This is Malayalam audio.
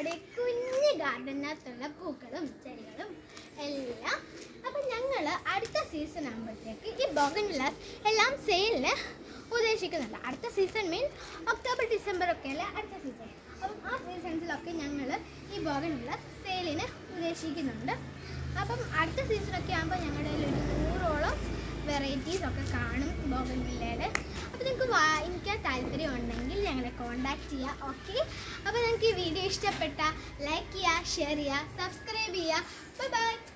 ഞങ്ങളുടെ കുഞ്ഞു ഗാർഡനകത്തുള്ള പൂക്കളും ചെടികളും എല്ലാം. അപ്പം ഞങ്ങൾ അടുത്ത സീസൺ ആകുമ്പോഴത്തേക്ക് ഈ ബോഗൺവില്ലാസ് എല്ലാം സെയിലിന് ഉദ്ദേശിക്കുന്നുണ്ട്. അടുത്ത സീസൺ മീൻസ് ഒക്ടോബർ ഡിസംബർ ഒക്കെയല്ലേ അടുത്ത സീസൺ. അപ്പം ആ സീസൺസിലൊക്കെ ഞങ്ങൾ ഈ ബോഗൺവില്ലാസ് സെയിലിന് ഉദ്ദേശിക്കുന്നുണ്ട്. അപ്പം അടുത്ത സീസണൊക്കെ ആകുമ്പോൾ ഞങ്ങളുടെ ഒരു 100ഓളം വെറൈറ്റീസൊക്കെ കാണും ബോഗൺവില്ലയുടെ. അപ്പോൾ നിങ്ങൾക്ക് വാങ്ങിക്കാൻ താല്പര്യമുണ്ടെങ്കിൽ ഞങ്ങളെ കോൺടാക്റ്റ് ചെയ്യുക. ഓക്കെ, അപ്പോൾ നിങ്ങൾക്ക് ഈ വീഡിയോ ഇഷ്ടപ്പെട്ടാൽ ലൈക്ക് ചെയ്യുക, ഷെയർ ചെയ്യുക, സബ്സ്ക്രൈബ് ചെയ്യുക. Bye by.